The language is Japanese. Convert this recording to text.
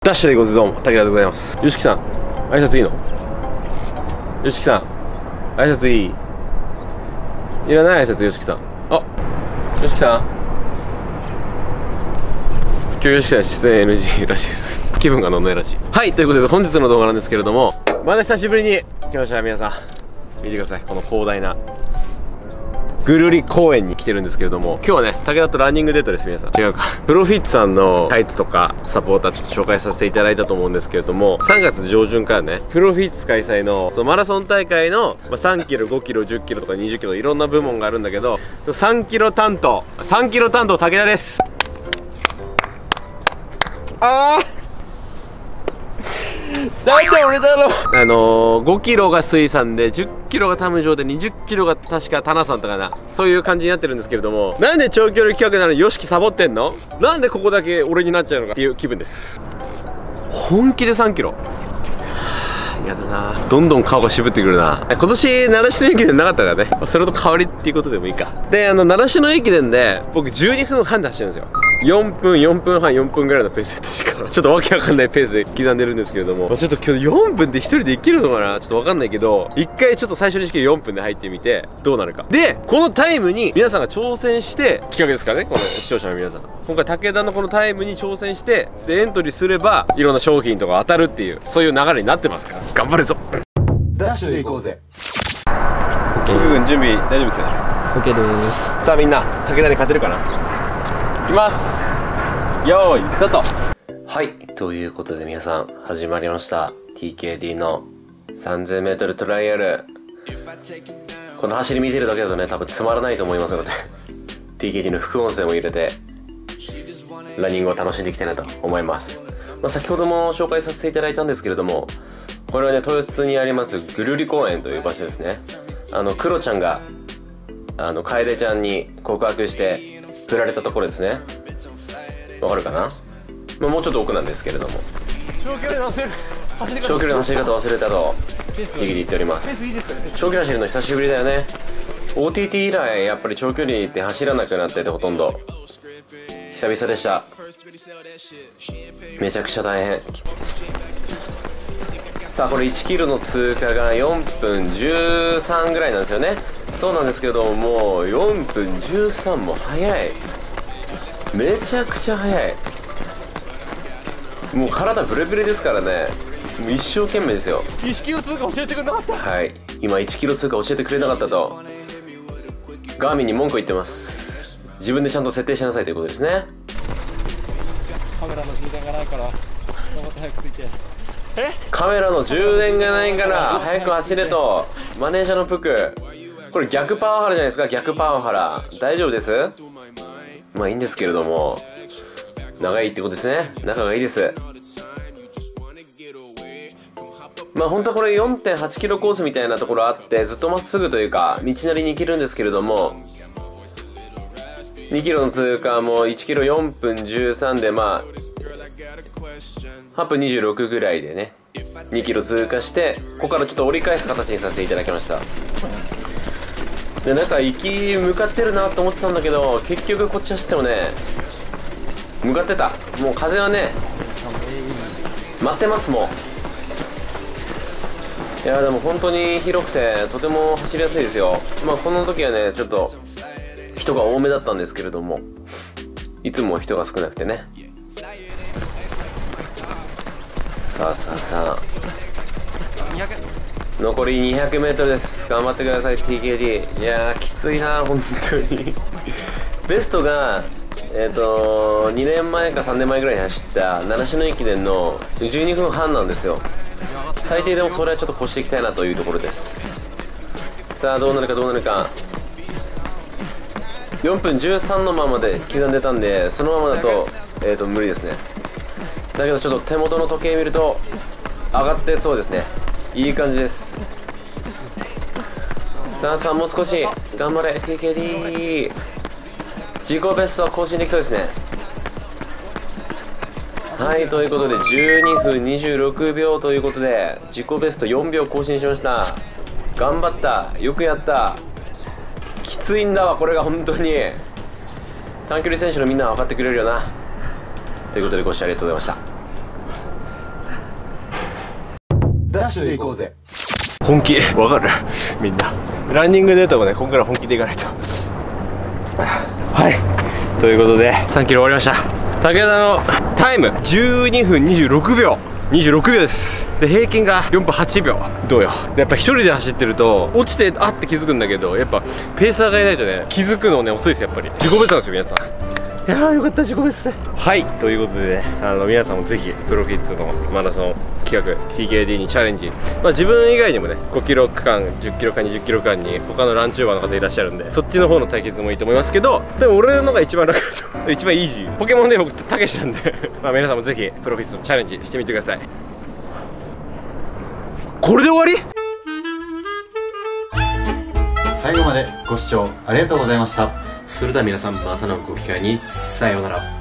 ダッシュでごゾーン、武田でございます。よしきさん、挨拶いいの？よしきさん、挨拶いい？いらない挨拶、よしきさん。あ、よしきさん。今日よしきさん出演 NG らしいです。気分が乗んないらしい。はい、ということで本日の動画なんですけれども、また久しぶりに来ました。皆さん見てください、この広大なぐるり公園に来てるんですけれども、今日はね、武田とランニングデートです。皆さん違うか。プロフィッツさんのサイトとかサポーターちょっと紹介させていただいたと思うんですけれども、3月上旬からね、プロフィッツ開催のそのマラソン大会の、3キロ5キロ10キロとか20キロいろんな部門があるんだけど、3キロ担当武田です。あーなんで俺だろう。5キロが水さんで10キロがタムジョーで20キロが確かタナさんとかな、そういう感じになってるんですけれども、なんで長距離企画なのにヨシキサボってんの？なんでここだけ俺になっちゃうのかっていう気分です。本気で3キロやだな。どんどん顔が渋ってくるな。今年習志野駅伝なかったからね、それと代わりっていうことでもいいか。で習志野駅伝で僕12分半で走るんですよ。4分半4分ぐらいのペースで確かちょっとわけわかんないペースで刻んでるんですけれども、ちょっと今日4分で1人でいけるのかな、ちょっとわかんないけど、一回ちょっと最初にして4分で入ってみてどうなるか。でこのタイムに皆さんが挑戦して企画ですからね、この視聴者の皆さん、今回武田のこのタイムに挑戦してでエントリーすればいろんな商品とか当たるっていう、そういう流れになってますから頑張るぞ。 ダッシュで行こうぜ。 徳君準備大丈夫ですか？ OK です。 さあみんな武田に勝てるかな。いきます。よーいスタート。はい、ということで皆さん始まりました TKD の 3000m トライアル。この走り見てるだけだとね多分つまらないと思いますのでTKD の副音声も入れてランニングを楽しんでいきたいなと思います。先ほども紹介させていただいたんですけれども、これはね豊洲にありますぐるり公園という場所ですね。クロちゃんが楓ちゃんに告白して振られたところですね。わかるかな。もうちょっと奥なんですけれども、長距離の走り方忘れたとTKD言っております。長距離走るの久しぶりだよね。 OTT 以来やっぱり長距離って走らなくなってて、ほとんど久々でした。めちゃくちゃ大変。さあこれ1キロの通過が4分13ぐらいなんですよね。そうなんですけどもう4分13も早い。めちゃくちゃ早い。もう体ブレブレですからね。もう一生懸命ですよ。 1キロ通過教えてくれなかった。 はい、今1キロ通過教えてくれなかったとガーミンに文句言ってます。自分でちゃんと設定しなさいということですね。 カメラの充電がないから頑張って早くついて。 カメラの充電がないから早く走れとマネージャーのプク。これ逆パワハラじゃないですか。逆パワハラ大丈夫です。まあいいんですけれども、長いってことですね。仲がいいです。本当はこれ 4.8 キロコースみたいなところあってずっとまっすぐというか道なりに行けるんですけれども、2キロの通過も1キロ4分13で8分26ぐらいでね2キロ通過して、ここからちょっと折り返す形にさせていただきました。でなんか行き向かってるなと思ってたんだけど、結局こっち走ってもね向かってた。もう風はね待ってます。もういやでも本当に広くてとても走りやすいですよ。この時はねちょっと人が多めだったんですけれども、いつも人が少なくてね。さあ残り 200m です。頑張ってください TKD。 いやーきついな本当にベストが2年前か3年前ぐらいに走った習志野駅伝の12分半なんですよ。最低でもそれはちょっと越していきたいなというところです。さあどうなるか4分13のままで刻んでたんで、そのままだと無理ですね。だけどちょっと手元の時計見ると上がってそうですね。いい感じです。さあもう少し頑張れ TKD。 自己ベストは更新できそうですね。はい、ということで12分26秒ということで自己ベスト4秒更新しました。頑張った、よくやった。きついんだわこれが本当に。短距離選手のみんなは分かってくれるよな。ということでご視聴ありがとうございました。 ダッシュで行こうぜ。 本気わかるみんな。ランニングで言うともね、ここから本気でいかないと。はい、ということで3キロ終わりました。武田のタイム12分26秒です。で平均が4分8秒。どうよ。でやっぱ一人で走ってると落ちてあって気づくんだけど、やっぱペーサーがいないとね気づくのね遅いです。やっぱり自己ベストなんですよ皆さん。いやーよかった、自己ベストね。はい、ということでね、皆さんもぜひプロフィッツのマラソン企画 TKD にチャレンジ、自分以外にもね5キロ区間、10キロ間、20キロ間に他のランチューバーの方いらっしゃるんで、そっちの方の対決もいいと思いますけど、でも俺のが一番楽だと一番イージー。ポケモンで僕たけしなんで皆さんもぜひプロフィッツのチャレンジしてみてください。これで終わり？ 最後までご視聴ありがとうございました。 それでは皆さんまたのご機会にさようなら。